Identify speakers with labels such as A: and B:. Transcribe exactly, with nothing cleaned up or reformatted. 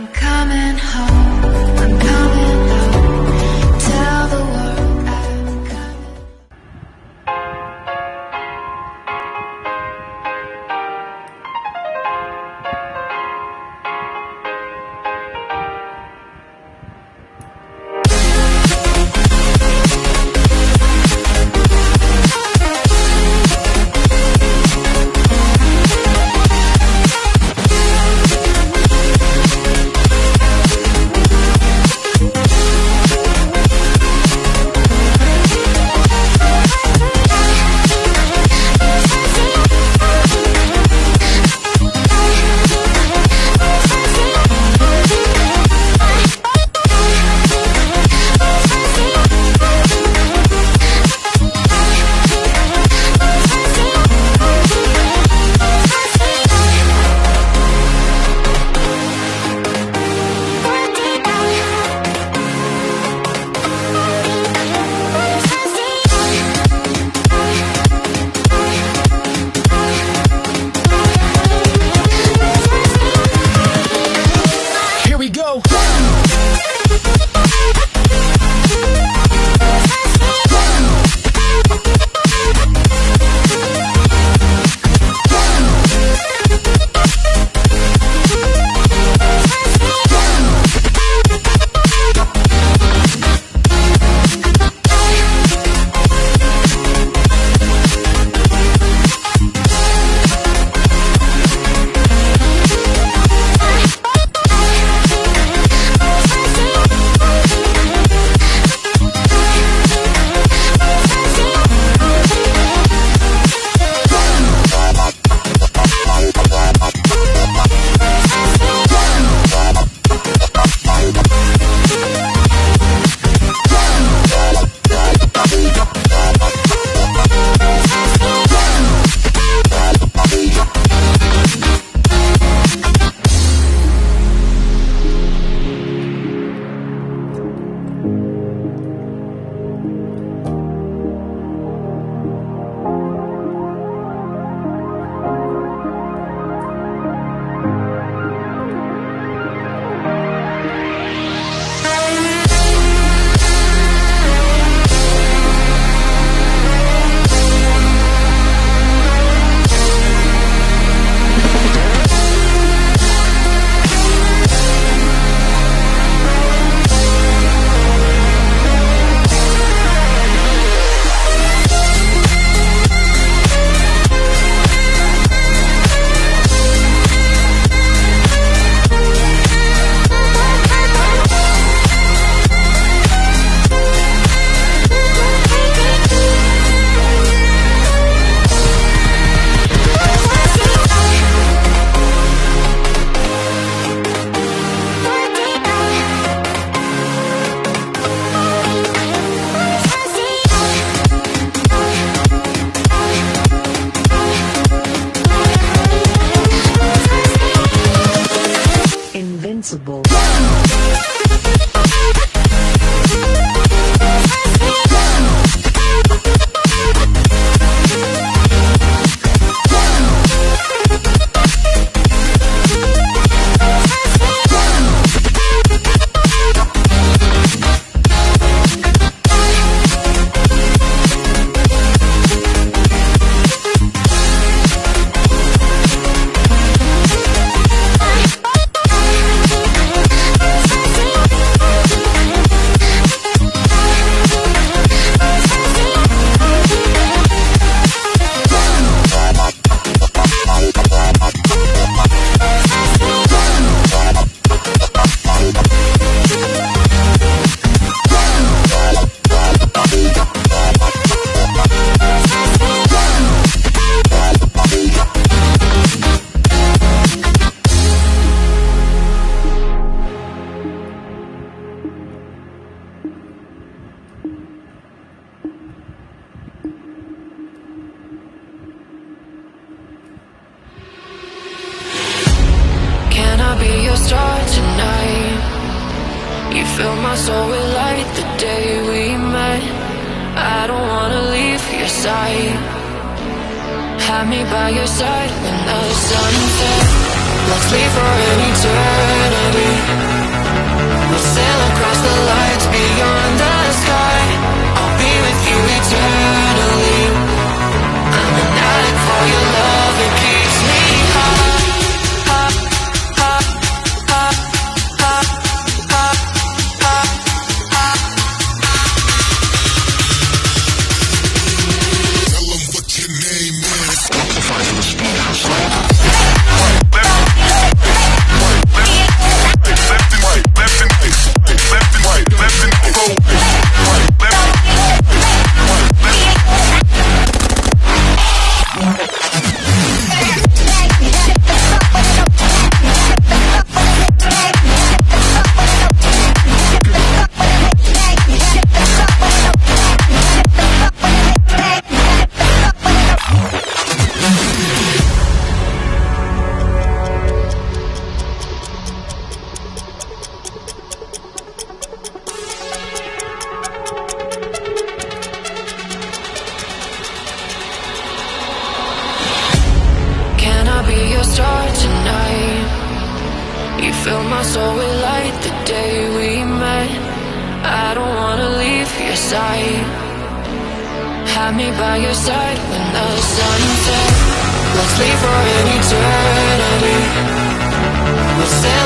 A: coming home, I'm coming home. Tell the world I'm coming.
B: Invincible.
A: Star tonight, you fill my soul with light. The day we met, I don't wanna leave your side. Have me by your side when the sun sets. Let's leave for an eternity. fill my soul with light the day we met. I don't wanna leave your side. Have me by your side when the sun sets. Let's leave for an eternity. We'll set